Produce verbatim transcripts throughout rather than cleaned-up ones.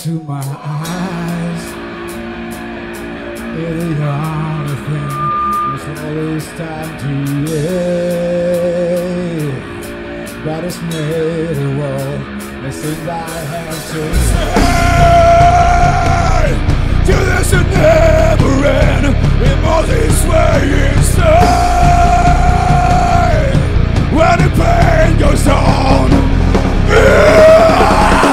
into my eyes. You're the only thing that's always time to end. But it's made a world that seems I have to say. To this will never end. It must be sway inside. When the pain goes on, yeah.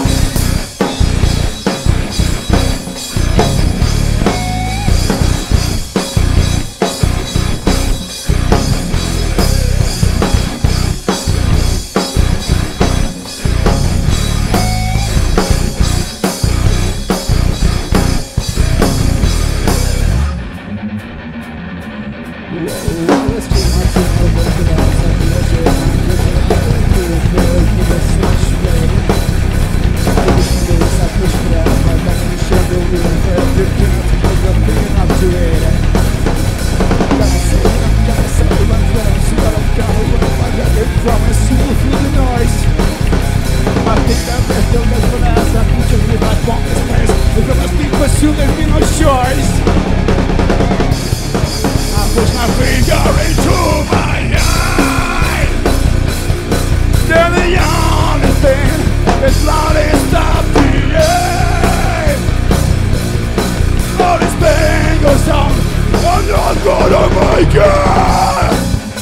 There's been no choice. I push my finger into my eye. Then the only thing is slowly stop the aim. All this pain goes on, I'm not gonna make it.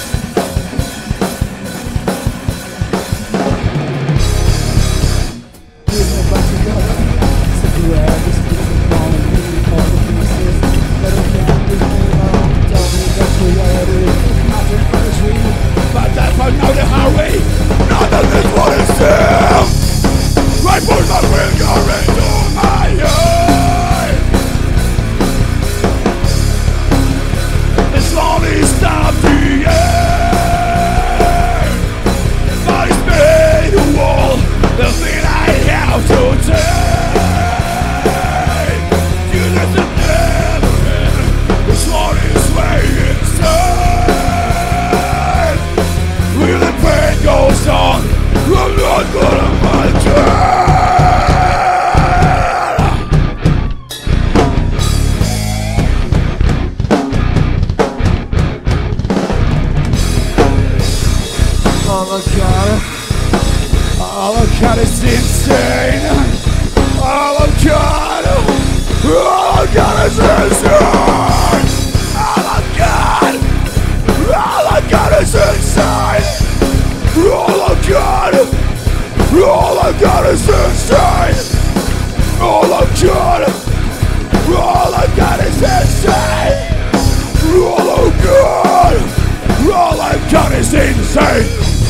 All I got, all I got is insane. All I got, all I got is insane. All I got, all I got is insane. All I got, all I got is insane. All I got, all I got is insane. All I got, all I got is insane.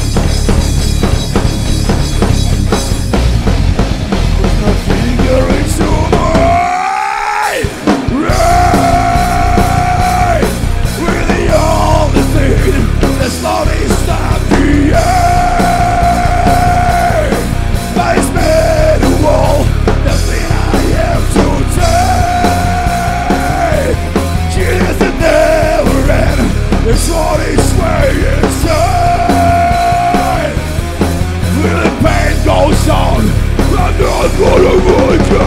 It's all its way inside. When the pain goes on, I'm not gonna make it.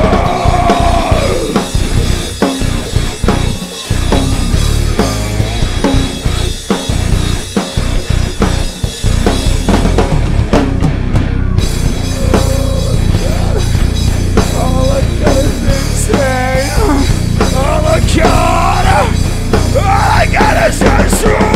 All I got is insane. All I got, all I got is insane.